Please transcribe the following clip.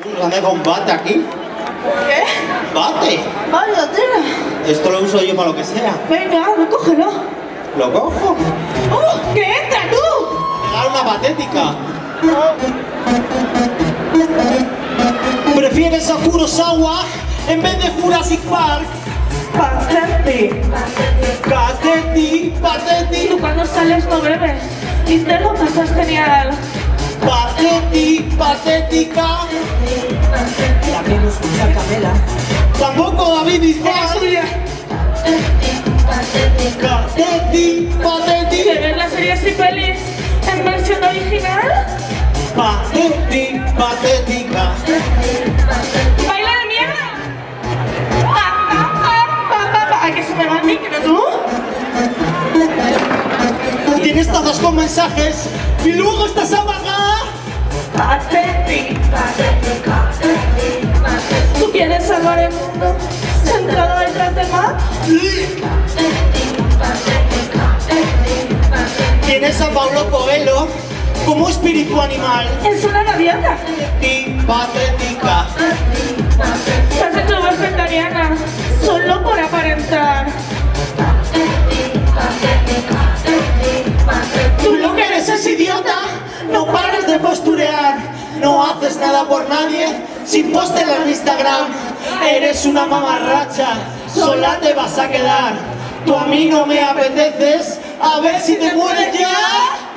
¿Han dejado un bate aquí? ¿Qué? ¡Bate! Vaya tela. Esto lo uso yo para lo que sea. Venga, cógelo. ¿Lo cojo? ¡Oh! ¡Que entra tú! Pegar una patética. ¿Prefieres a Kurosawa en vez de Jurassic Park? Patético. Pateti. Tú cuando sales no bebes y te lo pasas genial. Patética. También nos escucha Camela. Tampoco David Bisbal. Pateti. ¿Que ves las series y pelis en versión original? Patética. ¡Baila de mierda! ¿A que se me va el micro, tú? Tienes tazas con mensajes y luego estás amargada. Patético. ¿Tú quieres salvar el mundo centrado detrás del mar? Tienes a Paulo Coelho como espíritu animal. Es una gaviota. Y patética. Te has hecho vegetariana solo por aparentar. Tú lo que eres es idiota. No pares de posturear. No haces nada por nadie. Sin post en Instagram. Eres una mamarracha. Sola te vas a quedar. Tú a mí no me apeteces. A ver si te mueres ya.